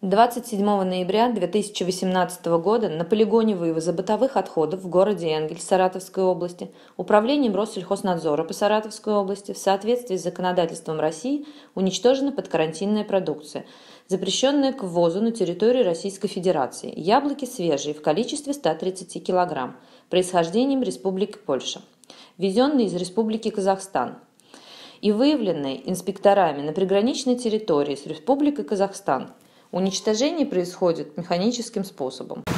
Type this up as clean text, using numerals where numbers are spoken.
27 ноября 2018 года на полигоне вывоза бытовых отходов в городе Энгельс Саратовской области Управлением Россельхознадзора по Саратовской области в соответствии с законодательством России уничтожена подкарантинная продукция, запрещенная к ввозу на территорию Российской Федерации. Яблоки свежие в количестве 130 кг, происхождением Республики Польша, ввезенные из Республики Казахстан и выявленные инспекторами на приграничной территории с Республикой Казахстан. Уничтожение происходит механическим способом.